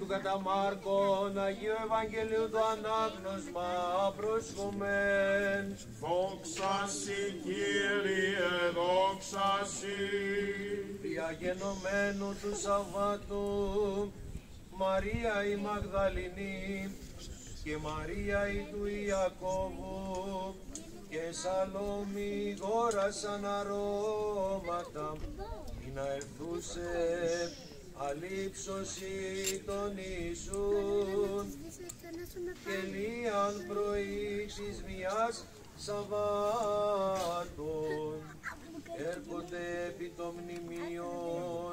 κατά Μάρκον, Αγίου Ευαγγελίου του ανάγνωσμα προσχομεν. Δόξα Συ, Κύριε, δόξα Συ. Διαγενωμένου του Σαββάτου, Μαρία η Μαγδαληνή και Μαρία η του Ιακώβου και Σαλόμη γόρασαν αρώματα ή να ερθούσε αλήψωση των Ιησούν και λίαν πρωί της μιας Σαββάτων έρχονται επί των μνημείων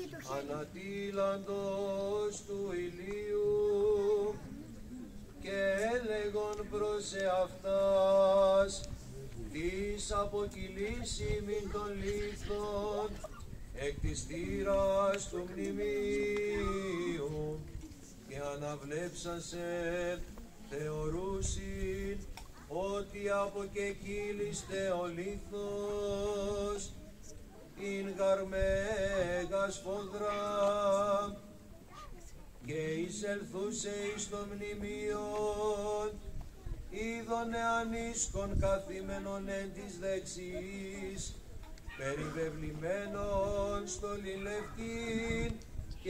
ανατίλαντος του ηλίου και έλεγον προς εαυτάς της αποκυλήσιμην των λίθων εκ της θύρας του μνημείου και αναβλέψασε θεωρούσιν ότι αποκεκύλιστε ο λίθος ειν γαρμέγα σφοδρά και εισελθούσε εις το μνημείον είδον εανίσκον καθήμενον εν της δεξής περιβεβλημένον στολή λευκήν και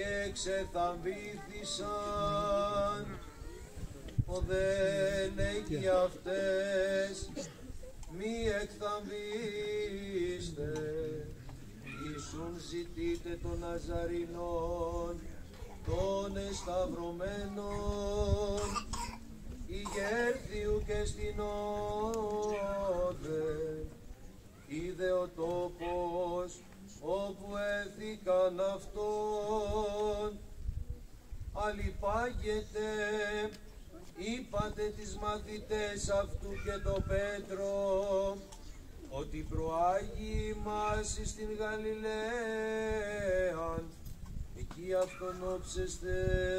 εξεθαμβήθησαν. Ο δε λέγει αυτές μη εκθαμβήστε, Ιησούν ζητείτε των Ναζαρινών των εσταυρωμένων ηγέρθιου και στην όδε είδε ο τόπος όπου έθηκαν αυτόν αλιπάγεται είπατε τις μαθητές αυτού και το Πέτρο ότι προάγει μας στην Γαλιλαία εκεί αυτόν όψεστε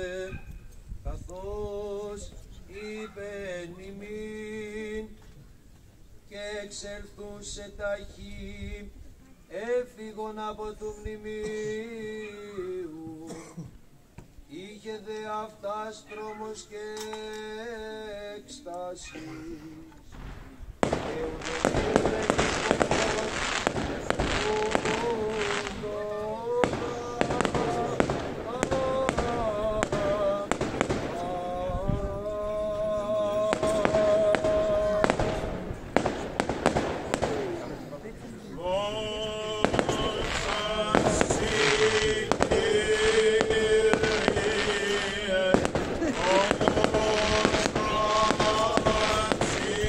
καθώς είπε ημίν και εξελθούσε ταχύ έφυγον από του μνημείου είχε δε αυτάς τρόμος και έκστασης και Συ